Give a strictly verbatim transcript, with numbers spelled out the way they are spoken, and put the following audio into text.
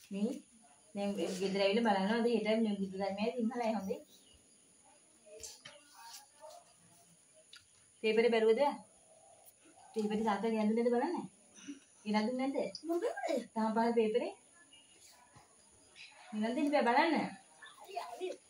මේ දැන් ගෙදර ඇවිල්ලා බලනවාද ඊට මේ බුදු ධර්මයේ සිංහලයි හොඳේ. පේපරේ බැලුවද? පේපරේ තාත්තා ලියන්නේ බලන්නේ. ඉරන් දුන්නේ නැද්ද? මොකද? තාම පහල පේපරේ. ඉරන් දෙන්න බෑ බලන්න.